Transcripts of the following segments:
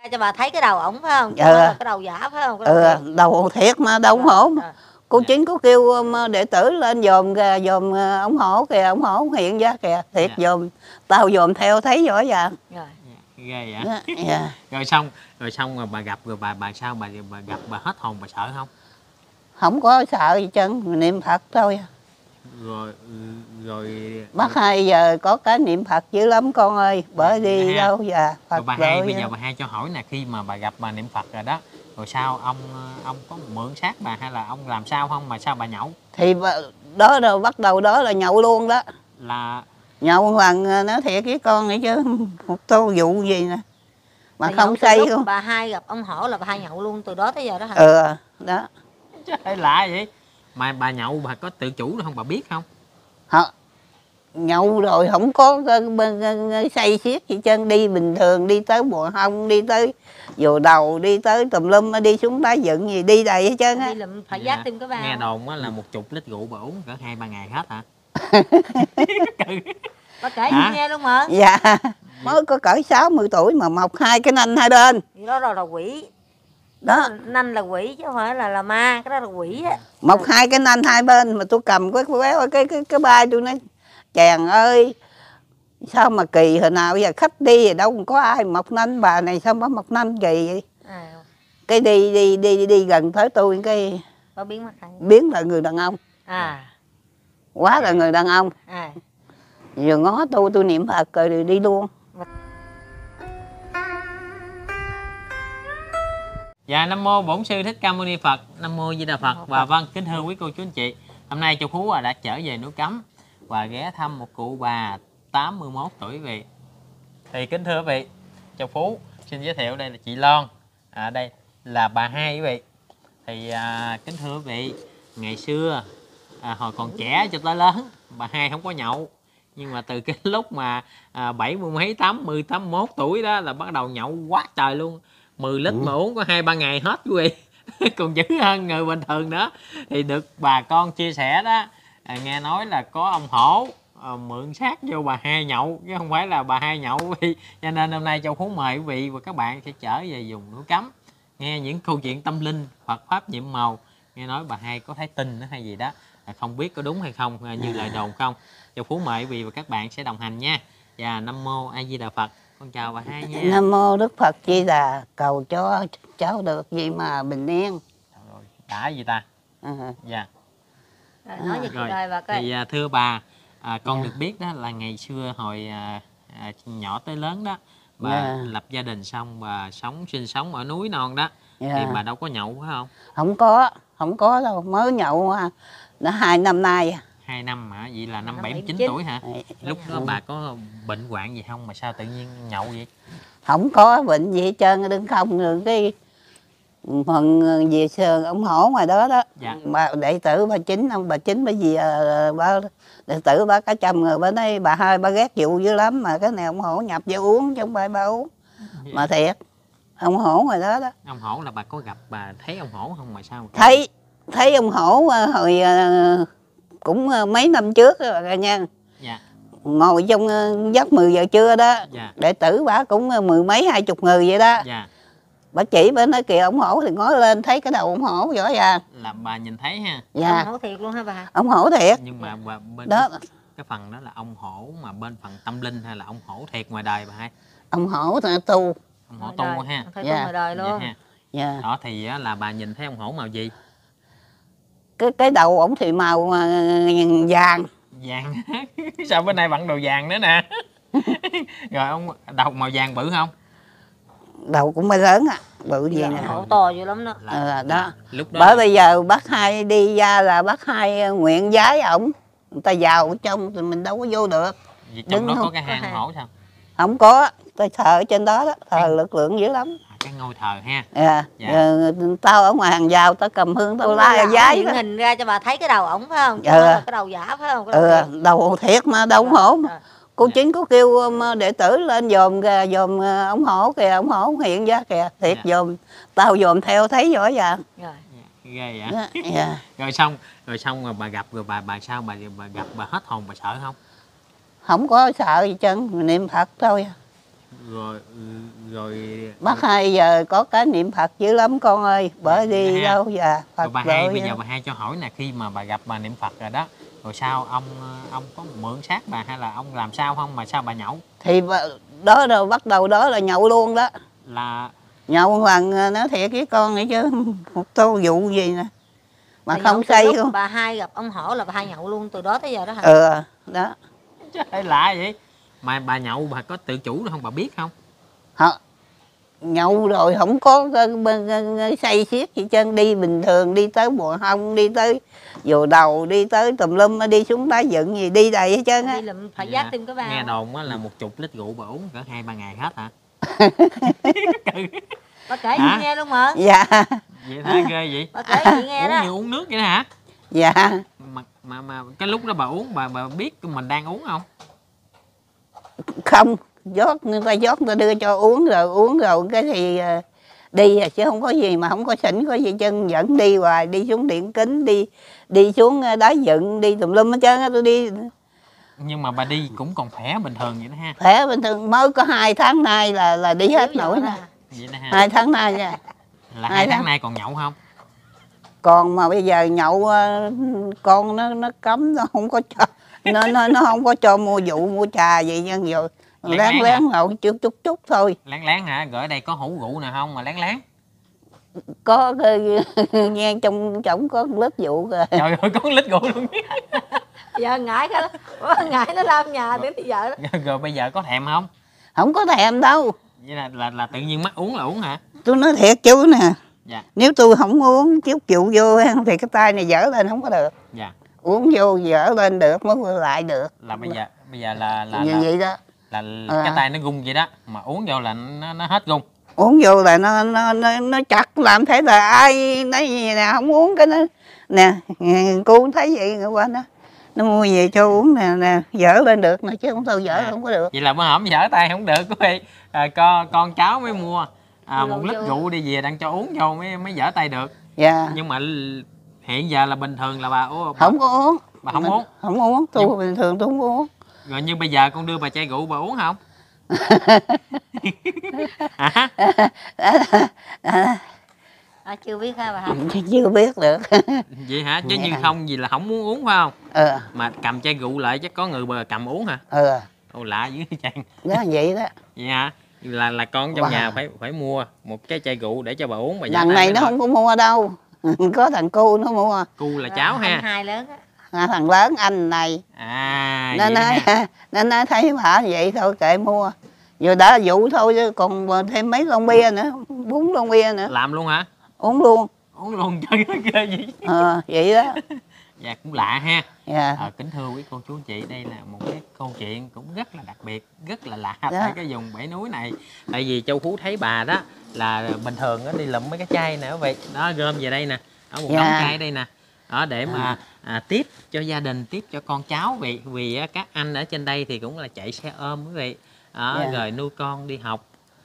cho bà thấy cái đầu ổng phải không? Cái đầu giả phải không? Đầu thiệt mà đâu hổ. Cô Chính có kêu đệ tử lên dòm dòm ổng hổ kìa, ổng hổ hiện ra kìa, thiệt dòm, tao dòm theo thấy rõ ràng. Ghê vậy. Rồi xong rồi bà gặp rồi bà sao bà gặp bà hết hồn bà sợ không? Không có sợ gì chân, niệm Phật thôi. Rồi bác Hai giờ có cái niệm Phật dữ lắm con ơi, bởi đi đâu giờ Phật. Rồi bà Hai bây giờ bà Hai cho hỏi nè, khi mà bà gặp bà niệm Phật rồi đó, rồi sao ông có mượn xác bà hay là ông làm sao không mà sao bà nhậu? Thì đó rồi bắt đầu đó là nhậu luôn đó. Là nhậu lần nói thiệt với con nữa chứ một tô vụ gì nè mà thì không say không. Bà Hai gặp ông Hổ là bà Hai nhậu luôn từ đó tới giờ đó hả? Đó. Trời lạ vậy. Mà bà nhậu bà có tự chủ được không, bà biết không? Nhậu rồi không có say xiết gì chân, đi bình thường, đi tới Bùa Hông, đi tới Vồ Đầu, đi tới tùm lum, đi xuống Đá Dựng gì đi đầy hết trơn á. Đi lụm phải giác tim cái bao. Nghe đồn á là 10 lít rượu bà uống cỡ 2-3 ngày hết hả? Bà kể gì nghe luôn mà. Dạ. Mới có cỡ 60 tuổi mà mọc 2 cái nanh 2 bên. Đó rồi là quỷ. Đó. Nanh là quỷ chứ không phải là ma, cái đó là quỷ á. Mọc 2 cái nanh 2 bên mà tôi cầm cái bay tôi nói chàng ơi sao mà kỳ hồi nào giờ khách đi rồi đâu có ai mọc nanh, bà này sao mà mọc nanh kỳ vậy. Cái đi gần tới tôi cái có biến mặt biến là người đàn ông. Quá là người đàn ông. Vừa ngó tôi niệm Phật rồi đi luôn. Dạ, Nam Mô Bổn Sư Thích Ca Mâu Ni Phật, Nam Mô Di Đà Phật. Và vâng, kính thưa quý cô chú anh chị, hôm nay Châu Phú đã trở về núi Cấm và ghé thăm một cụ bà 81 tuổi vị. Thì kính thưa quý vị, Châu Phú xin giới thiệu đây là chị Loan, đây là bà Hai quý vị. Thì kính thưa quý vị, ngày xưa hồi còn trẻ cho tới lớn, bà Hai không có nhậu. Nhưng mà từ cái lúc mà 70 mấy 80 81 tuổi đó là bắt đầu nhậu quá trời luôn. 10 lít mà uống có 2-3 ngày hết quý vị. Còn dữ hơn người bình thường nữa. Thì được bà con chia sẻ đó, nghe nói là có ông Hổ mượn xác vô bà Hai nhậu, chứ không phải là bà Hai nhậu quý vị. Cho nên hôm nay Châu Phú mời quý vị và các bạn sẽ trở về vùng núi Cấm, nghe những câu chuyện tâm linh, Phật Pháp nhiệm màu. Nghe nói bà Hai có thấy tin hay gì đó, không biết có đúng hay không, như lời đồn không. Châu Phú mời quý vị và các bạn sẽ đồng hành nha. Và Nam Mô A Di Đà Phật. Con chào bà Hai nha. Nam Mô Đức Phật Di Đà, cầu cho cháu được gì mà bình yên. Rồi, đã gì ta? Dạ. Nói gì rồi, bà coi. Thì thưa bà, con được biết đó là ngày xưa hồi nhỏ tới lớn đó, bà lập gia đình xong bà sinh sống ở núi non đó, thì bà đâu có nhậu phải không? Không có đâu, mới nhậu đã 2 năm nay. 2 năm hả? Vậy là năm 79 tuổi hả? Lúc đó bà có bệnh hoạn gì không mà sao tự nhiên nhậu vậy? Không có bệnh gì hết trơn, đừng không được cái phần về ông Hổ ngoài đó đó. Bà đệ tử bà Chính, bà Chính bởi vì bà đệ tử bà cả trăm người bên đây, bà Hai bà ghét rượu dữ lắm, mà cái này ông Hổ nhập vô uống chứ không phải bà uống. Mà thiệt ông Hổ ngoài đó đó. Ông Hổ là bà có gặp, bà thấy ông Hổ không mà sao? Thấy ông Hổ hồi cũng mấy năm trước rồi nha. Ngồi trong giấc 10 giờ trưa đó. Đệ tử bà cũng 10 mấy 20 người vậy đó. Bà chỉ bên nói kìa ông Hổ thì ngó lên thấy cái đầu ông Hổ rõ ràng. Là bà nhìn thấy ha? Ông Hổ thiệt luôn hả bà? Ông Hổ thiệt. Nhưng mà bên đó cái phần đó là ông Hổ mà bên phần tâm linh hay là ông Hổ thiệt ngoài đời bà Hai? Ông Hổ tu. Ông Hổ tu ha? Thấy tu ngoài đời luôn. Đó thì là bà nhìn thấy ông Hổ màu gì? Cái đầu ổng thì màu vàng. Vàng. Sao bên này bận đồ vàng nữa nè. Rồi ông đầu màu vàng bự không? Đầu cũng mới lớn bự gì nè. Hổ to dữ lắm đó. Đó. Lúc đó bởi bây giờ bác Hai đi ra là bác Hai nguyện giái ổng, người ta vào ở trong thì mình đâu có vô được. Vậy trong đó có cái hang Hổ sao? Không có, tôi thờ ở trên đó đó, thờ lực lượng dữ lắm. Cái ngôi thờ ha. Tao ở ngoài hàng rào tao cầm hương tao la giái đó. Hình ra cho bà thấy cái đầu ổng phải không? Cái đầu giả phải không? Đầu thiệt mà đâu hổ. Cô Chính có kêu đệ tử lên dòm dòm ổng Hổ kìa, ổng Hổ hiện ra kìa, thiệt dòm, tao dòm theo thấy rõ ràng. Ghê vậy. Rồi xong bà gặp rồi bà sao bà gặp bà hết hồn bà sợ không? Không có sợ gì chân, niệm Phật thôi. rồi bác hai giờ có cái niệm Phật dữ lắm con ơi, bởi đi ha. đâu giờ Phật Rồi bà hai rồi bây á. giờ bà hai cho hỏi nè, khi mà bà gặp bà niệm Phật rồi đó, rồi sao ông có mượn xác bà hay là ông làm sao không mà sao bà nhậu? Thì đó rồi bắt đầu đó là nhậu luôn đó, Là nhậu một lần nói thiệt với con vậy chứ một tô vụ gì nè mà Bà không nhậu từ say lúc không. bà hai gặp ông Hổ là bà hai nhậu luôn từ đó tới giờ đó hả? Đó trời lạ vậy. Mà bà nhậu bà có tự chủ được không, bà biết không? họ nhậu rồi không có say xiết gì chân, đi bình thường, đi tới bùa hông, đi tới vồ đầu, đi tới tùm lum, đi xuống đá dựng gì đi đầy hết trơn á. Đi lụm phải giác thêm cái bao. Nghe đồn á là 10 lít rượu bà uống cỡ 2-3 ngày hết hả? Bà kể chị nghe luôn mà. Dạ. Vậy hả, ghê vậy. Bà kể chị nghe Uống đó. như uống nước vậy đó hả? Dạ. Mà cái lúc đó bà uống bà biết mình đang uống không? Không, người ta rót người ta đưa cho uống rồi cái thì đi chứ không có gì mà không có xỉn có gì chân, vẫn đi hoài, đi xuống Điện Kính, đi xuống đá dựng, đi tùm lum hết trơn á. Tôi đi Nhưng mà bà đi cũng còn khỏe bình thường vậy đó ha. khỏe bình thường, mới có 2 tháng nay là đi hết nổi nè. Vậy đó ha. 2 tháng nay nha. Là 2 tháng nay còn nhậu không? Còn mà bây giờ nhậu con nó cấm, nó không có cho, nó không có cho mua rượu mua trà vậy nha, rồi lén nhậu chút thôi. Lén hả? Rồi ở đây có hũ rượu nào không mà lén? Có nghe trong chổng có lớp rượu rồi. Trời ơi, có lít rượu luôn. Giờ ngại nó làm nhà đến bây giờ đó. Rồi bây giờ có thèm không? Không có thèm đâu. Vậy là tự nhiên mắc uống là uống hả? Tôi nói thiệt chú nè. Dạ. Nếu tôi không uống chút rượu vô thì cái tay này dở lên không có được. Dạ. Uống vô dở lên được mới lại được. Là bây giờ là như vậy đó. Là cái tay nó rung vậy đó, mà uống vô là nó hết rung. Uống vô là nó chặt, làm thế là ai nói gì nè không uống cái nó nè, cô thấy vậy người qua nó mua về cho uống nè dở lên được nè, chứ không thôi dở không có được. Vậy là bữa hổm dở tay không được quý vị. Con cháu mới mua 1 lít rượu đi về đang cho uống vô mới dở tay được. Dạ. Nhưng mà hiện giờ là bình thường là bà không có uống. Bà không uống? Không uống, tôi bình thường tôi không uống. Rồi như bây giờ con đưa bà chai rượu bà uống không? Hả? Chưa biết ha bà. Chưa biết được. Vậy hả? Chứ như không gì là không muốn uống phải không? Mà cầm chai rượu lại chắc có người bà cầm uống hả? Ồ lạ dữ chàng. Đó vậy đó. Vậy hả? Là con trong nhà phải mua một cái chai rượu để cho bà uống. Thằng này nó không có mua đâu. Có thằng cu nó mua. Cu là cháu ha. Anh hai lớn á. Thằng lớn anh này. Nó nói thấy bà vậy thôi kệ mua. Vừa đã vụ thôi chứ còn thêm mấy lon bia nữa, 4 lon bia nữa. Làm luôn hả? Uống luôn. Uống luôn trời ơi ghê vậy. Vậy đó. Dạ cũng lạ ha. Dạ. Kính thưa quý cô chú anh chị, đây là một cái câu chuyện cũng rất là đặc biệt, rất là lạ tại cái vùng Bảy Núi này. Tại vì Châu Phú thấy bà đó là bình thường đó, đi lụm mấy cái chai nè quý vị, đó gom về đây nè, ở một đống chai đây nè, đó để mà tiếp cho gia đình, tiếp cho con cháu vì các anh ở trên đây thì cũng là chạy xe ôm quý vị, rồi nuôi con đi học.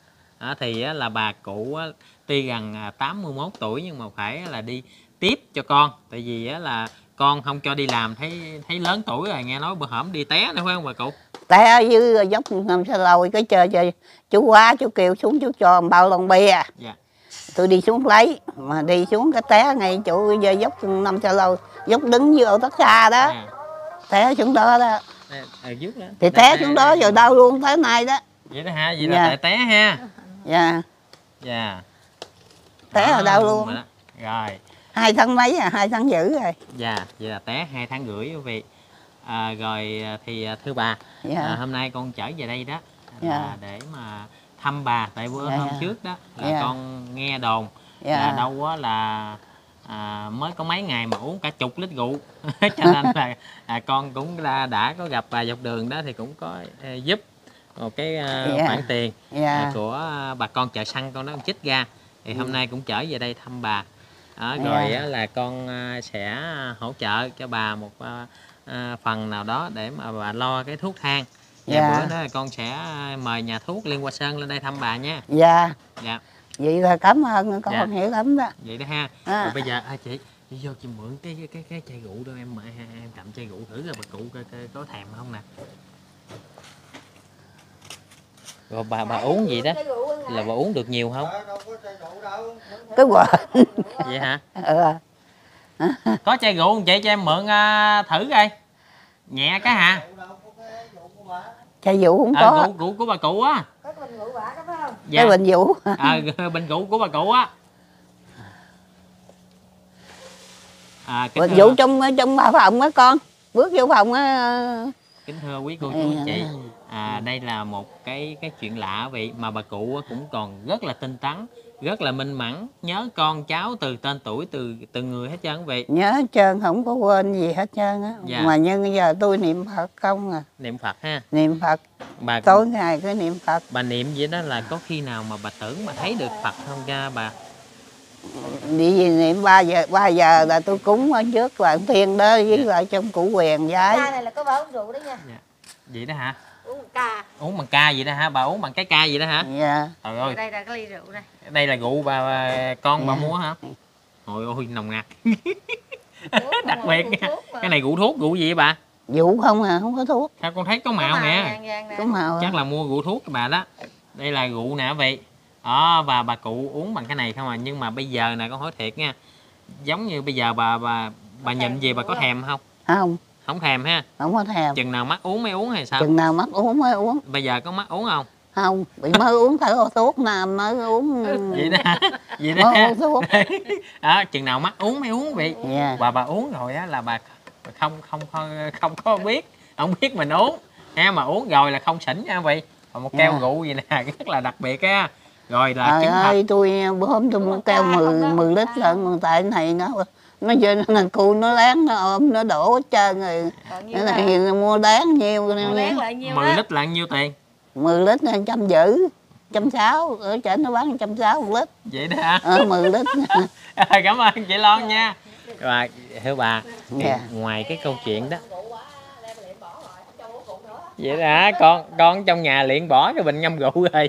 Thì là bà cụ tuy gần 81 tuổi nhưng mà phải là đi tiếp cho con, tại vì là con không cho đi làm, thấy lớn tuổi rồi, nghe nói bữa hổm đi té nữa phải không bà cụ? Té dưới dốc nằm xe lôi cái chơi chú quá chú kêu xuống chú cho bao lon bia. Dạ. Tôi đi xuống lấy mà đi xuống cái té ngay chỗ dốc 5 xe lôi, dốc đứng dưới ô tất xa đó. Té xuống đó đó. Thì té xuống đó rồi đau luôn tới nay đó. Vậy đó ha, vậy là té ha. Dạ. Dạ. Té là đau luôn. Rồi. 2 tháng mấy 2 tháng rưỡi rồi. Dạ, vậy là té 2 tháng rưỡi quý vị. Rồi thì thưa bà, hôm nay con trở về đây đó để mà thăm bà, tại bữa hôm trước đó là con nghe đồn là đâu á là mới có mấy ngày mà uống cả 10 lít rượu. Cho nên là con cũng đã có gặp bà dọc đường đó thì cũng có giúp một cái khoản tiền của bà con chợ săn con đó con chích ra. Thì hôm nay cũng trở về đây thăm bà. Rồi là con sẽ hỗ trợ cho bà một phần nào đó để mà bà lo cái thuốc thang. Bữa đó là con sẽ mời nhà thuốc Liên Hoa Sơn lên đây thăm bà nha. Dạ. Vậy là cảm ơn con hiểu lắm đó. Vậy đó ha. Rồi bây giờ chị vô chị mượn cái chai rượu đâu em cầm chai rượu thử rồi bà cụ có thèm không nè. Rồi bà uống gì đó là bà uống được nhiều không? Cái quên. Vậy hả? Ừ. Có chai rượu không chị, cho em mượn thử coi. Nhẹ cái hả? Chai rượu không có. Rượu của bà cụ á. Có cái bình rượu bả đó phải không? Dạ. Cái bình rượu. Bình rượu của bà cụ á. Bình rượu trong phòng á con. Bước vô phòng á. Kính thưa quý cô chú anh chị, đây là một cái chuyện lạ vậy, mà bà cụ cũng còn rất là tinh tấn, rất là minh mẫn, nhớ con cháu từ tên tuổi, từ từng người hết trơn vậy. Nhớ hết trơn, không có quên gì hết trơn á. Dạ. Mà nhưng giờ tôi niệm Phật không à. Niệm Phật ha. Niệm Phật. Bà tối ngày cứ niệm Phật. Bà niệm vậy đó là có khi nào mà bà tưởng bà thấy được Phật không cha bà? Đi gì niệm 3 giờ là tôi cúng ở trước Hoàng Thiên đó với lại trong củ quyền giái. Ca này là có bà uống rượu đó nha. Dạ. Vậy đó hả? Uống một ca. Uống bằng ca vậy đó hả? Bà uống bằng cái ca vậy đó hả? Dạ. Trời ơi. Đây là cái ly rượu đây. Đây là rượu con bà mua hả? Ôi ôi nồng nặc. Đặc biệt nha. Cái này rượu thuốc, rượu gì vậy bà? Rượu không à, không có thuốc. Sao con thấy có màu nè. Có màu. Chắc là mua rượu thuốc các bà đó. Đây là rượu nè vậy. Đó, và bà cụ uống bằng cái này không à. Nhưng mà bây giờ nè con hỏi thiệt nha, giống như bây giờ bà nhìn gì bà có thèm không? Không. Không thèm ha. Không có thèm. Chừng nào mắc uống mới uống hay sao? Chừng nào mắc uống mới uống. Bây giờ có mắc uống không? Không, bị mới uống phải thuốc nam mới uống. Vậy đó hả? Vậy đó ha. Uống thuốc. Đó, chừng nào mắc uống mới uống vậy. Yeah. Bà uống rồi á là bà không có biết, không biết mình uống ha, mà uống rồi là không xỉn nha vậy. Còn một keo rượu gì nè rất là đặc biệt á. Rồi là chứng thật. Tôi bữa hôm tôi mua keo 10 lít lận, tại cái này nó giờ nó cô nó láng nó ôm nó đổ hết trơn rồi. Cái này mua đáng nhiêu. 10 lít là nhiêu tiền? 10 lít là 150, 160, ở trên nó bán 160 một lít. Vậy đó hả? 10 lít. Cảm ơn chị Loan nha. Rồi, thưa bà, Dạ. ngoài cái câu chuyện đó. Vậy đó hả? Con trong nhà luyện bỏ cái bình ngâm rượu rồi.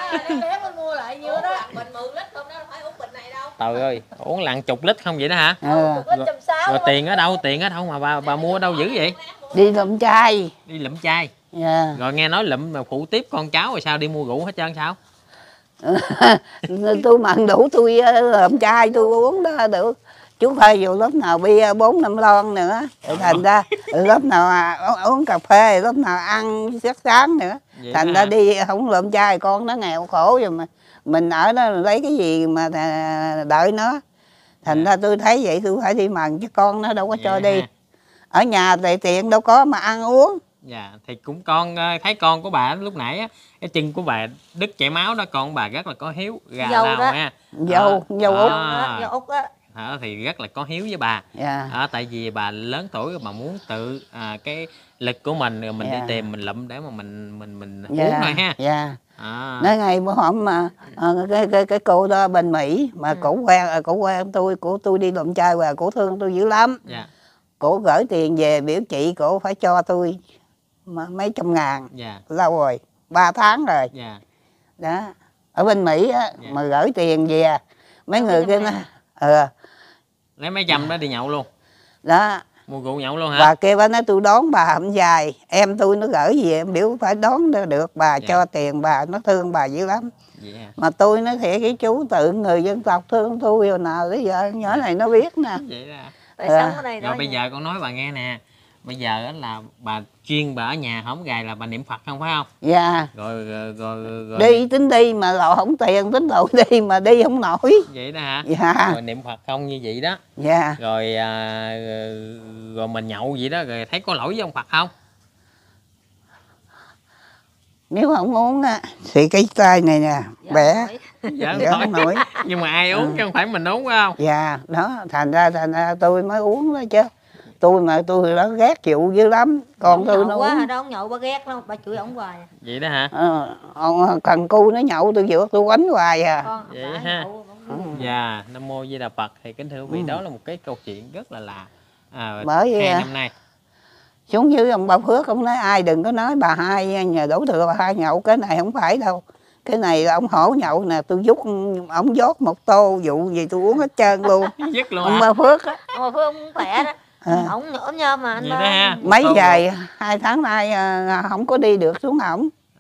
Trời ơi, uống lặng chục lít không vậy đó hả? Rồi tiền ở đâu? Tiền ở đâu mà bà mua ở đâu dữ vậy? Đi lụm chai. Đi lụm chai. Yeah. Rồi nghe nói lụm mà phụ tiếp con cháu rồi sao đi mua rượu hết trơn sao? Tôi mặn đủ tôi lụm chai tôi uống đó được. Chú phải vô lớp nào bia 4-5 lon nữa. Thành ra lớp nào uống cà phê, lớp nào ăn giấc sáng nữa. Vậy thành ra đi không lụm chai con nó nghèo khổ rồi mà mình ở đó lấy cái gì mà đợi nó. Thành ra tôi thấy vậy tôi phải đi mần chứ con nó đâu có cho đi. Ở nhà thì tiện đâu có mà ăn uống. Dạ, thì cũng con thấy con của bà lúc nãy á, cái chân của bà đứt chảy máu đó, con của bà rất là có hiếu, gà lao nha. Dâu Út á. Thì rất là có hiếu với bà. Yeah. Tại vì bà lớn tuổi bà muốn tự cái lực của mình rồi mình đi tìm mình lụm để mà mình uống thôi ha. Dạ. Nói ngày bữa hôm mà cái cô đó bên Mỹ mà cổ quen tôi đi lụm chai và cổ thương tôi dữ lắm. Dạ. Cổ gửi tiền về biểu chị cổ phải cho tôi mấy trăm ngàn. Dạ. Lâu rồi 3 tháng rồi. Dạ. Đó ở bên Mỹ á, mà gửi tiền về mấy người kia nó lấy mấy trăm đó đi nhậu luôn đó, mua rượu nhậu luôn hả? Bà kia bà nói tôi đón bà không dài, em tôi nó gửi về em biểu phải đón được bà. Cho tiền bà, nó thương bà dữ lắm. Mà tôi nói thiệt cái chú tự người dân tộc thương tôi rồi nào tới giờ nhỏ này nó biết nè. Vậy đó. Rồi bây giờ con nói bà nghe nè, bây giờ là bà chuyên bà ở nhà không gài là bà niệm Phật không phải không? Dạ. Rồi đi tính đi mà lộ không tiền, tính lộ đi mà đi không nổi. Vậy đó hả? Dạ. Rồi niệm Phật không như vậy đó. Dạ. Rồi mình nhậu vậy đó, rồi thấy có lỗi với ông Phật không? Nếu không uống á thì cái tay này nè bẻ. Dạ không nổi. Nhưng mà ai uống chứ không phải mình uống phải không? Dạ đó, thành ra tôi mới uống đó chứ. Tôi nó ghét rượu dữ lắm. Còn tôi nó uống. Đâu nhậu bà ghét đâu, bà chửi ổng hoài. Vậy đó hả? Cần cu nó nhậu tôi vượt tôi quánh hoài à. Vậy ha. Dạ, Nam Mô Di Đà Phật. Thì kính thưa quý vị, đó là một cái câu chuyện rất là lạ. Bởi vì 2 năm nay xuống dưới ông Ba Phước ông nói ai đừng có nói bà hai nhờ đổ thừa bà hai nhậu, cái này không phải đâu. Cái này là ông hổ nhậu nè, tôi giúp ông dốt một tô vụ gì tôi uống hết trơn luôn. Dứt luôn ông Ba Phước á. Ông Ba Phước ông khỏe đó. Ổng nhổm nhôm mà anh đó ha. Mấy ngày 2 tháng nay không có đi được xuống ổng.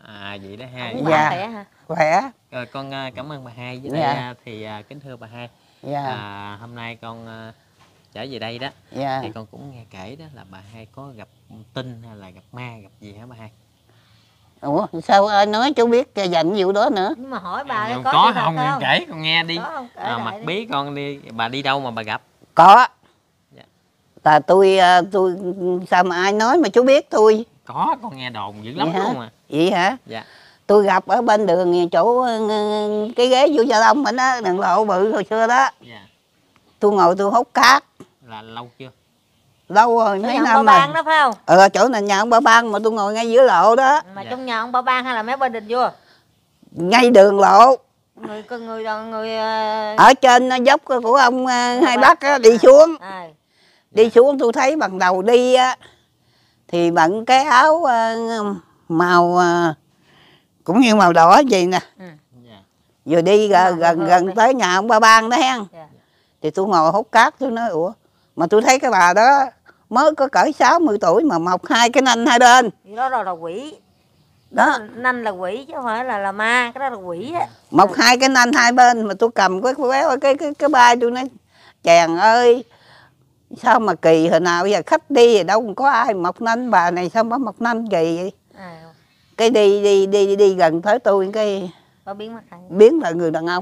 Vậy đó ha. Ông bà Dạ. khỏe hả? Khỏe. Rồi con cảm ơn bà hai với Dạ. lại thì kính thưa bà hai. Dạ. Hôm nay con trở về đây đó Dạ. thì con cũng nghe kể đó là bà hai có gặp tinh hay là gặp ma gặp gì hả bà hai? Ủa sao nói chú biết dành vụ đó nữa? Nhưng mà hỏi bà Có sự thật không không? kể con nghe đi. Có không? Kể Mặt lại đi. bí con đi, bà đi đâu mà bà gặp? Có. Dạ. Là tôi sao mà ai nói mà chú biết tôi? Có, con nghe đồn dữ lắm Vậy hả? luôn à. Vậy hả? Dạ. Tôi gặp ở bên đường chỗ cái ghế vô Gia Long mình đó, đường lộ bự hồi xưa đó. Dạ. Tôi ngồi tôi hút cát. Là lâu chưa? Lâu rồi, Cái mấy nhà ông năm Ba rồi. Ban đó phải không? Chỗ này nhà ông Ba Ban mà tôi ngồi ngay giữa lộ đó. Mà Dạ. trong nhà ông Ba Ban hay là mấy bên đình vua? Ngay đường lộ. Người Ở trên dốc của ông Hai Bác á, đi xuống. Đi xuống tôi thấy bằng đầu đi á, thì bận cái áo màu cũng như màu đỏ gì nè. Dạ. Vừa đi gần tới nhà ông Ba Ban đó hen. Dạ. Thì tôi ngồi hút cát, tôi nói ủa mà tôi thấy cái bà đó mới có cỡ 60 tuổi mà mọc hai cái nanh hai bên. Đó là quỷ. Đó, Nanh là quỷ chứ không phải là ma, cái đó là quỷ á. mọc hai cái nanh hai bên mà tôi cầm cái bay tôi nói chàng ơi sao mà kỳ hồi nào giờ khách đi thì đâu có ai mọc nanh, bà này sao mà mọc nanh kỳ vậy. Cái đi gần tới tôi cái Có biến mất hay? biến là người đàn ông,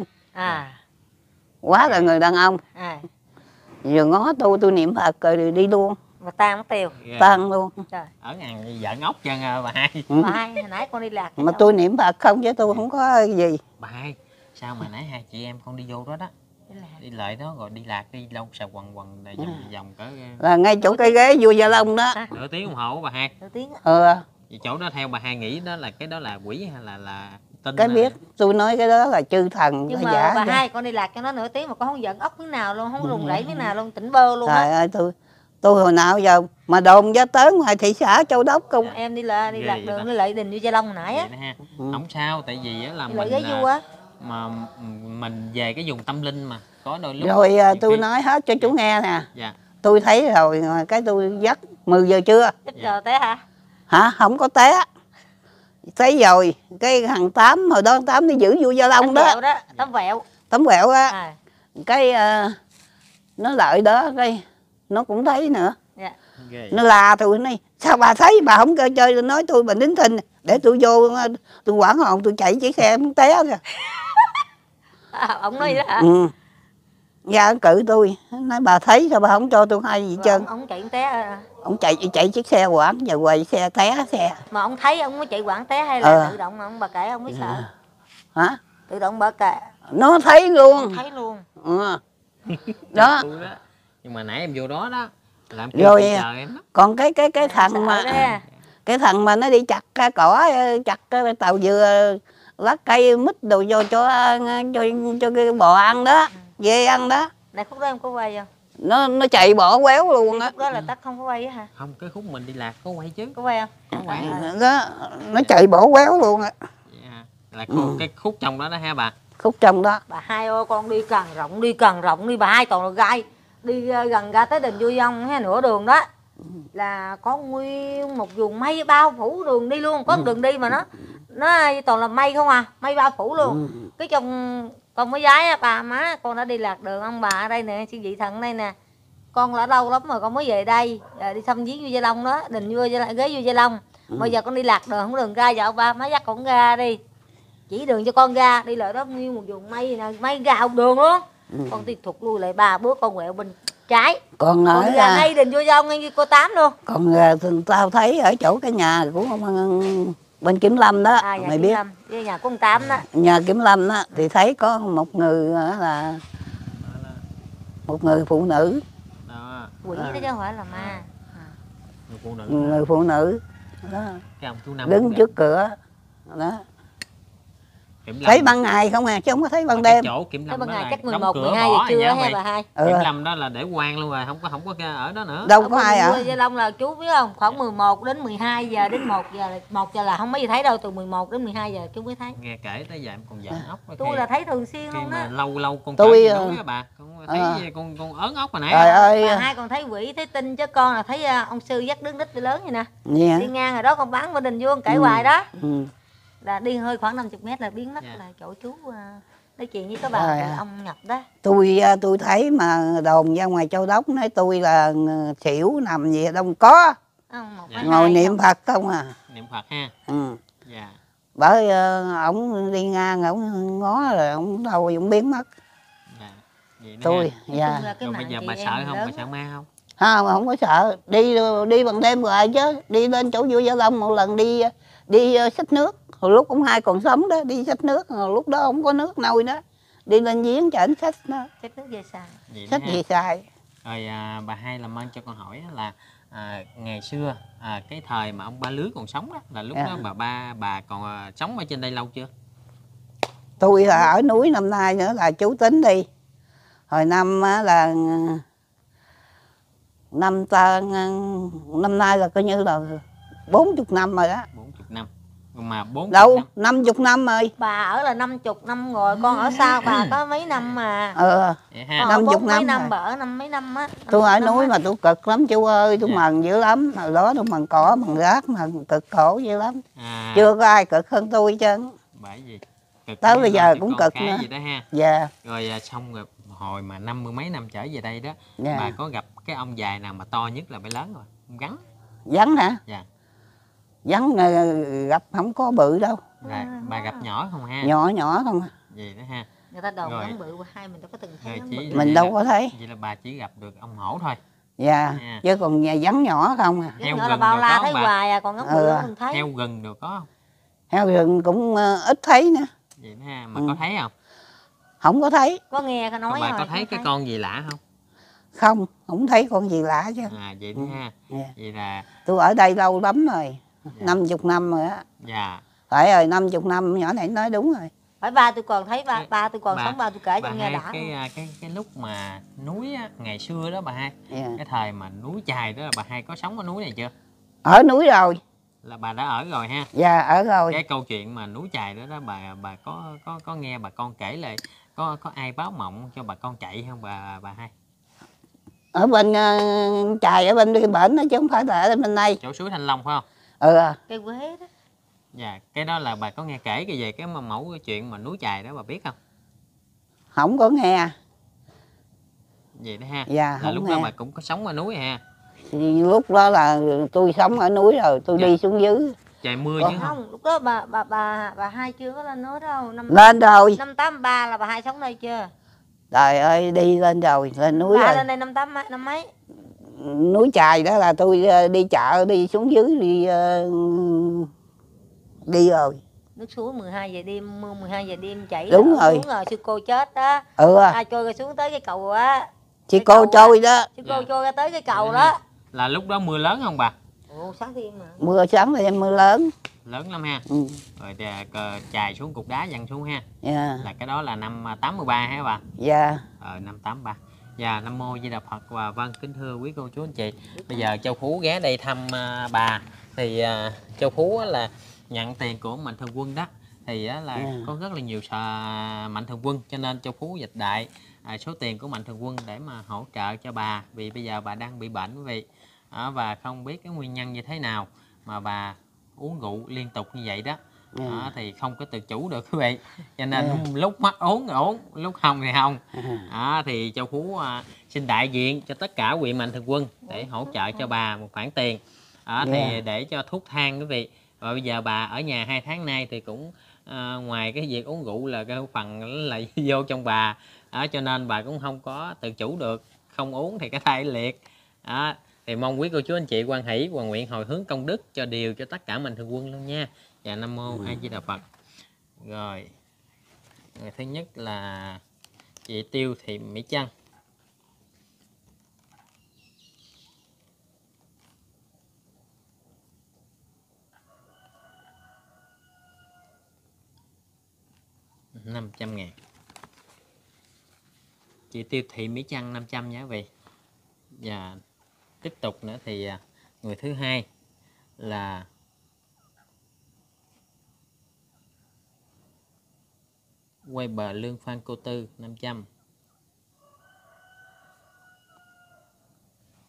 quá là người đàn ông. Vừa ngó tôi niệm Phật rồi đi luôn, Mà tan mất tiêu. Dạ. tan luôn. Trời. Ở ngàn giận ốc chân bà hai. Bà hai hồi nãy con đi lạc. Mà tôi niệm Phật không chứ tôi không có gì. Bà hai, sao mà nãy hai chị em con đi vô đó đó, đi lại đó rồi đi lạc đi lâu xà quần vòng cỡ Là ngay chỗ cái ghế vua Gia Long đó. nửa tiếng đồng hồ bà hai. Nửa tiếng á. Vậy chỗ đó theo bà hai nghĩ đó là cái đó là quỷ hay là tinh? Cái biết tôi nói cái đó là chư thần. Nhưng cái mà giả bà chứ. hai con đi lạc cho nó nửa tiếng mà con không giận ốc miếng nào luôn, không rùng rẩy miếng nào luôn, tỉnh bơ luôn Trời á. ơi tôi hồi nào giờ mà đồn giá tới ngoài thị xã Châu Đốc không. Em đi lạc đường đi lại đình vua Gia Long hồi nãy á. Không sao, tại vì á là Đi lại mình ghế vua á. mà mình về cái vùng tâm linh mà có đôi lúc Rồi tôi nói hết cho chú nghe nè. Dạ. Tôi thấy rồi cái tôi dắt 10 giờ trưa. Ít giờ té hả? Hả? Không có té. Thấy rồi cái thằng Tám hồi đó Tám đi giữ vua Gia Long đó. Tấm vẹo. Tấm vẹo á. Cái nó lợi đó cái nó cũng thấy nữa. Dạ. Nó la tôi nói sao bà thấy bà không chơi chơi, nói tôi bà nín thinh để tôi vô tôi quảng hồn tôi chạy chiếc xe muốn té rồi. Ông nói vậy đó hả? Dạ cự tôi nói bà thấy sao bà không cho tôi hay gì trơn. Ông chạy té. Ông chạy chiếc xe quảng và quay xe té xe. Mà ông thấy ông có chạy quảng té hay là tự động mà ông bà kể ông mới sợ? Hả? Tự động bà kể. Nó thấy luôn. Ông thấy luôn. Đó. Nhưng mà nãy em vô đó đó làm rồi chờ em đó. Còn cái thằng mà cái thằng mà nó đi chặt cỏ, chặt tàu dừa lá cây mít đồ vô cho cái bò ăn đó, dê ăn đó. Này khúc đó em có quay không? Nó chạy bỏ quéo luôn á. Khúc đó là tắt không có quay á hả? Không, cái khúc mình đi lạc có quay chứ. Có quay không? Có quay. Đó, nó chạy bỏ quéo luôn á. Là cái khúc trong đó đó ha bà. Khúc trong đó. Bà hai ơi con đi càng rộng đi bà hai toàn là gai. Đi gần ra tới đình Vui Dông hay nửa đường đó là có nguyên một vùng mây bao phủ đường đi luôn, có đường đi mà nó toàn là mây không à, mây bao phủ luôn. Cái chồng con mới gái á, bà má con đã đi lạc đường ông bà ở đây nè, sư vị thần đây nè, con đã lâu lắm rồi con mới về đây đi thăm viếng vua Gia Long đó, đình vua ghế vua Gia Long. Bây giờ con đi lạc đường không đường ra, giờ ông ba má dắt con ra đi, chỉ đường cho con ra đi lại đó nguyên một vùng mây nè, mây gạo đường luôn. Con đi thụt lui lại 3 bước con quẹo bên trái, còn nói ra ngay đình Vui Dông ngay cô Tám luôn. Còn tao thấy ở chỗ cái nhà của ông bên Kiểm Lâm đó, mày biết Lâm, cái nhà của ông Tám đó, nhà Kiểm Lâm đó thì thấy có một người là một người phụ nữ đó. Quỷ đó chứ không phải là ma. Người phụ nữ đó, cái ông chú Năm đứng trước cửa đó. Thấy ban ngày không à chứ không có thấy ban đêm. Chỗ Kiểm Lâm ban đó ngày là chắc đóng 11, cửa 12 giờ bỏ trưa nha ha bà hai. Kiểm Lâm đó là để quan luôn rồi, không có ở đó nữa. Đâu có ai à. Gia Long là chú biết không, khoảng 11 đến 12 giờ đến 1 giờ là không mấy gì thấy đâu, từ 11 đến 12 giờ chú mới thấy. Nghe kể tới giờ em còn giận ốc. Tôi là thấy thường xuyên luôn đó. Lâu con tôi á bà, con thấy con ớn ốc hồi nãy. Trời ơi. Bà hai còn thấy quỷ thấy tinh chứ con là thấy ông sư dắt đứng đít lớn vậy nè. Yeah. Đi ngang rồi đó con bán bên đình vuông kể hoài đó. là đi hơi khoảng 50 mét là biến mất, Dạ. là chỗ chú nói chuyện với các bà Rồi, ông Nhập đó. Tôi thấy mà đồn ra ngoài Châu Đốc nói tôi là xỉu nằm gì đâu có, Không, một Dạ. hai ngồi hai niệm không. Phật không à. Niệm Phật ha. Ừ. Dạ. Bởi ổng đi ngang ổng ngó rồi ổng đâu ổng biến mất. Dạ. Vậy đó Tôi ha. Nói dạ. chung là cái Rồi bây mạng giờ chị bà em sợ không? lớn Bà sợ á. ma không? Không có sợ, đi bằng đêm rồi chứ, đi lên chỗ vua Gia Long một lần đi xách nước, hồi lúc ông hai còn sống đó, đi xách nước, hồi lúc đó không có nước nôi đó, đi lên giếng chở anh xách đó, Xách nước về xài. Vậy đó xách ha. gì xài. Rồi bà Hai làm ơn cho con hỏi là ngày xưa cái thời mà ông Ba Lưới còn sống đó, là lúc Dạ. đó bà còn sống ở trên đây lâu chưa? Tôi là ở núi năm nay nữa là chú tính đi, hồi năm á là năm nay là coi như là 40 năm rồi đó. 40 năm. Mà 40 Đâu năm 50 năm rồi. Bà ở là 50 năm rồi, con ở sau bà có mấy năm mà. vậy Con ha. ở 50 mấy năm năm rồi. bà ở mấy năm á. Tôi 50 ở năm núi á. mà tôi cực lắm chú ơi, tôi Dạ. mần dữ lắm, hồi đó tôi mần cỏ mần rác mà cực khổ dữ lắm, À, chưa có ai cực hơn tôi hết trơn. bởi vì cực Tới như bây lo giờ cho cũng con cực cái nữa. vậy đó ha. Dạ. Rồi xong rồi hồi mà 50 mấy năm trở về đây đó, Dạ. bà có gặp cái ông dài nào mà to nhất là phải lớn rồi, ông Gắn. Vắng hả? Dạ. Vắng gặp không có bự đâu, Rồi bà gặp nhỏ không ha? nhỏ nhỏ không à. Vậy đó ha. Người ta đồn Rồi. gắn bự, hai mình đâu có từng thấy Rồi gắn chỉ bự. Mình đâu có thấy. Vậy là bà chỉ gặp được ông Hổ thôi. Dạ. Nha. Chứ còn nhà vắng nhỏ không à. Gắn Heo nhỏ là rừng bao đồ la có thấy không bà? hoài à, còn gắn bự Ừ. đâu mình thấy. Heo rừng được có không? Heo rừng cũng ít thấy nữa. Vậy đó ha. Mà có thấy không? Không có thấy. Có nghe cái nói Còn bà rồi, có thấy cái con gì lạ không? Không thấy con gì lạ chứ. Vậy đó ha. Dạ. Vậy là Tôi ở đây lâu lắm rồi, dạ. 50 năm rồi á. Dạ. Phải rồi, 50 năm, nhỏ này nói đúng rồi. Phải ba tôi còn thấy ba tôi còn Bà- sống, ba tôi kể cho bà nghe Hai, đã. cái lúc mà núi á, ngày xưa đó bà Hai, Dạ. cái thời mà núi chài đó là bà Hai có sống ở núi này chưa? Ở núi rồi. Là bà đã ở rồi ha. Dạ, ở rồi. Cái câu chuyện mà núi chài đó đó bà có nghe bà con kể lại, có ai báo mộng cho bà con chạy không bà Hai? Ở bên chài ở bên cái bển đó chứ không phải là ở bên đây. Chỗ suối Thanh Long phải không? Cây quế đó. Dạ, cái đó là bà có nghe kể cái về cái mẫu cái chuyện mà núi chài đó bà biết không? Không có nghe. Vậy đó ha. Dạ, Là không lúc nghe. đó bà cũng có sống ở núi ha. Thì lúc đó là tôi sống ở núi rồi, tôi Dạ. đi xuống dưới. Trời mưa Có. chứ không? Không, lúc đó bà Hai chưa có lên núi đâu. Lên rồi. Năm 83 là bà Hai sống đây chưa? Trời ơi, đi lên rồi, lên núi Bà rồi. lên đây năm mấy? Núi chài đó là tôi đi chợ, đi xuống dưới, đi rồi. Nước suối 12 giờ đêm, mưa 12 giờ đêm chảy. Đúng rồi. rồi. Xuống rồi, sư cô chết đó. Ừ, Ai trôi ra xuống tới cái cầu á. chị cái cô cầu trôi đó. Sư cô Dạ. trôi ra tới cái cầu Dạ. đó. Là lúc đó mưa lớn không bà? Ồ, sáng đêm mà. Mưa sáng thì mưa lớn. Lớn lắm ha. Ừ. Rồi chài xuống cục đá văng xuống ha. Dạ. Là cái đó là năm 83 hả bà? Dạ. Năm 83. Dạ, Nam Mô Di Đà Phật. Và vâng, kính thưa quý cô chú anh chị, bây giờ Châu Phú ghé đây thăm bà. Thì Châu Phú là nhận tiền của Mạnh Thường Quân đó. Thì là có rất là nhiều Mạnh Thường Quân, cho nên Châu Phú dịch đại số tiền của Mạnh Thường Quân để mà hỗ trợ cho bà. Vì bây giờ bà đang bị bệnh quý vị. Và không biết cái nguyên nhân như thế nào mà bà uống rượu liên tục như vậy đó. Thì không có tự chủ được quý vị, cho nên lúc mắt uống lúc không thì không. Thì Châu Phú xin đại diện cho tất cả huyện Mạnh Thường Quân để hỗ trợ cho bà một khoản tiền thì để cho thuốc thang quý vị. Và bây giờ bà ở nhà 2 tháng nay thì cũng ngoài cái việc uống rượu là cái phần là vô trong bà, cho nên bà cũng không có tự chủ được, không uống thì cái thai liệt. Thì mong quý cô chú anh chị quan hỷ và nguyện hồi hướng công đức cho điều cho tất cả Mạnh Thường Quân luôn nha. Và Nam Mô A Di Đà Phật. Rồi, người thứ nhất là chị Tiêu Thị Mỹ Trân. $500.000. Chị Tiêu Thị Mỹ Trân 500 nhé vị. Và tiếp tục nữa thì người thứ hai là quay bờ Lương Phan Cô Tư 500.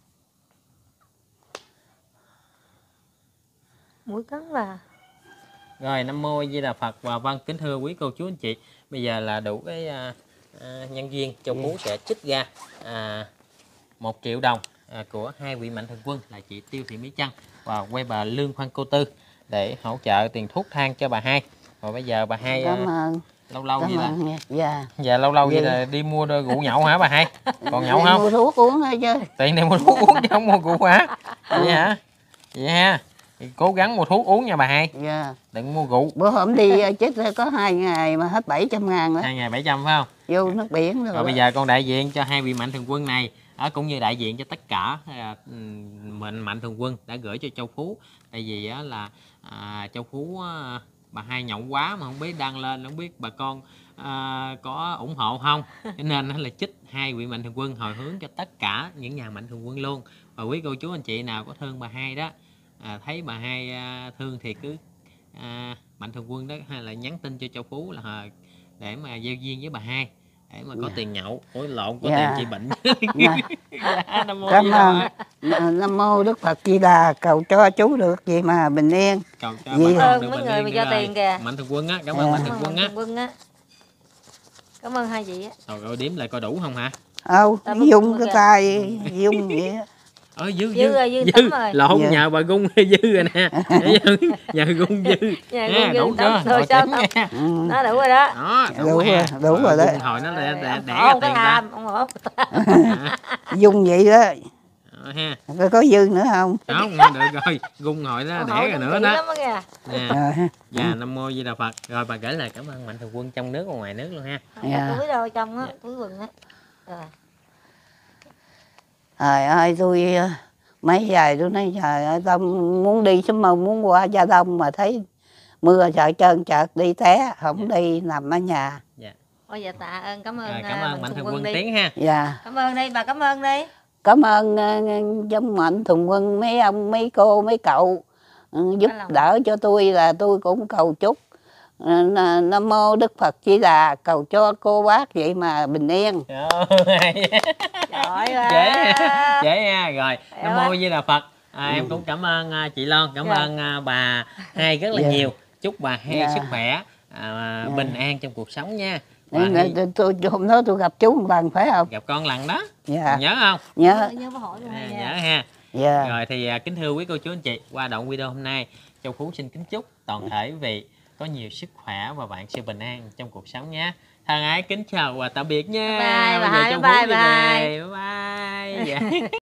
Mũi cắn bà. Rồi Nam Mô Di Đà Phật. Và vâng, kính thưa quý cô chú anh chị, bây giờ là đủ cái nhân duyên Châu Phú sẽ trích ra 1 triệu đồng của 2 vị mạnh thường quân là chị Tiêu Thị Mỹ Trân và quay bà Lương Phan Cô Tư để hỗ trợ tiền thuốc thang cho bà hai. Rồi bây giờ bà hai lâu lâu vậy là dạ lâu lâu vậy là đi mua rượu nhậu hả bà hai? Còn nhậu không? Mua thuốc uống thôi chứ. Tiền này mua thuốc uống chứ không mua rượu hả? Vậy hả? Vậy ha. Thì cố gắng mua thuốc uống nha bà hai. Dạ. Đừng mua rượu. Bữa hôm đi chết có 2 ngày mà hết 700.000 đó. 2.700 phải không? Vô nước biển rồi. Rồi bây giờ con đại diện cho 2 vị mạnh thường quân này cũng như đại diện cho tất cả mạnh thường quân đã gửi cho Châu Phú. Tại vì là Châu Phú bà hai nhậu quá mà không biết đăng lên, không biết bà con có ủng hộ không, cho nên là trích 2 vị mạnh thường quân hồi hướng cho tất cả những nhà mạnh thường quân luôn. Và quý cô chú anh chị nào có thương bà hai đó, thấy bà hai thương thì cứ mạnh thường quân đó hay là nhắn tin cho Châu Phú là để mà gieo duyên với bà hai để mà có tiền nhậu, ối lộn có tiền trị bệnh. Nam mô Cảm ơn Nam Mô Đức Phật Di Đà, cầu cho chú được gì mà bình yên. Cầu cho Cảm bà ơn mấy người mà cho tiền kìa. mạnh thường quân á, cảm ơn mạnh thường quân á. Cảm ơn hai chị á. Rồi đếm lại coi đủ không hả? Dung cái tay dung vậy á. Dư rồi. lộn nhờ bà gung dư rồi nè. Nhờ gung dư. Đủ chưa? Rồi sao nha. Nó đủ rồi đó. Đủ rồi đó. Hồi nó đẻ ra tiền ta. Dung vậy đó. Ha. Có dư nữa không? Không, được rồi. Gung hồi nó đẻ rồi nữa đó. Dạ, Nam Mô Di Đà Phật. Rồi bà gửi lời cảm ơn mạnh thường quân trong nước và ngoài nước luôn ha. Túi đâu trong á, túi quần á. Rồi. Trời ơi, tôi mấy ngày tôi nói trời ơi, tao muốn đi xuống mà muốn qua Gia Đông mà thấy mưa trời trơn trượt đi té, không đi nằm ở nhà. Dạ. Ôi dạ tạ ơn, cảm ơn. Cảm ơn mạnh thường quân Tiến ha. Dạ. Cảm ơn đi, bà cảm ơn đi. Cảm ơn giống mạnh thường quân mấy ông, mấy cô, mấy cậu giúp đỡ cho tôi, là tôi cũng cầu chúc Nam Mô Đức Phật Di Đà, cầu cho cô bác vậy mà bình yên. Dễ ha. Rồi Nam Mô Di Đà Phật. Em cũng cảm ơn chị Loan, cảm ơn bà hai rất là nhiều. Chúc bà hai sức khỏe, bình an trong cuộc sống nha. Hôm đó tôi gặp chú một lần phải không? Gặp con lần đó. Dạ. Nhớ không? Nhớ. Nhớ ha. Dạ. Rồi thì kính thưa quý cô chú anh chị, qua đoạn video hôm nay Châu Phú xin kính chúc toàn thể vị có nhiều sức khỏe và vạn sự bình an trong cuộc sống nhé. Thân ái kính chào và tạm biệt nha. Bye bye. Bye bye. Bye bye.